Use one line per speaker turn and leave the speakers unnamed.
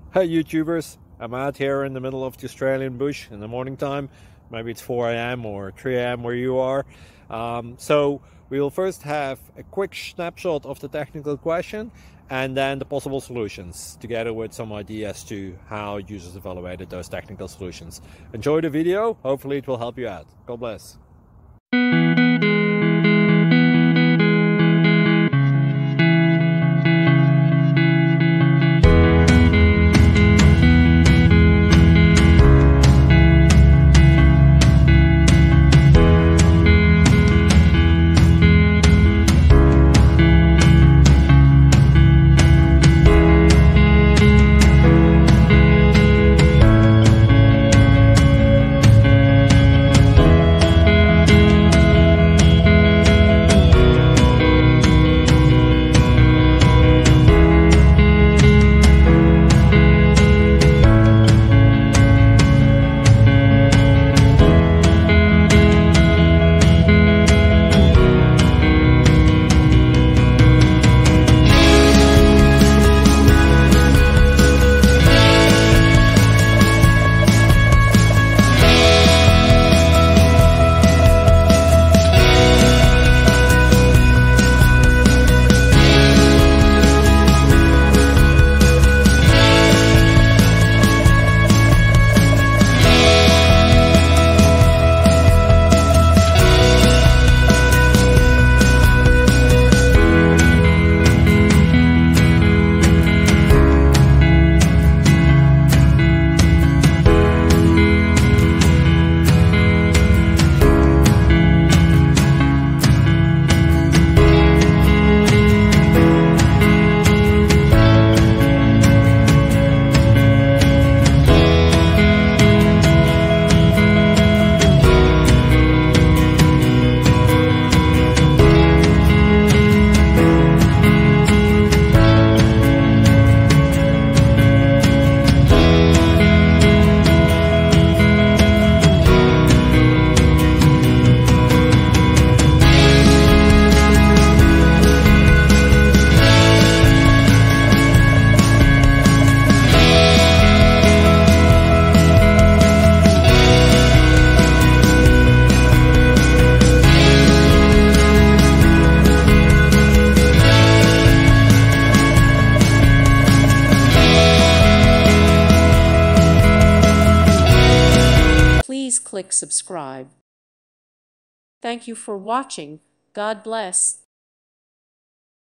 Hey YouTubers, I'm out here in the middle of the Australian bush in the morning time. Maybe it's 4 a.m. or 3 a.m. where you are. So we will first have a quick snapshot of the technical question and then the possible solutions, together with some ideas to how users evaluated those technical solutions. Enjoy the video, hopefully it will help you out. God bless.
Please click subscribe. Thank you for watching. God bless.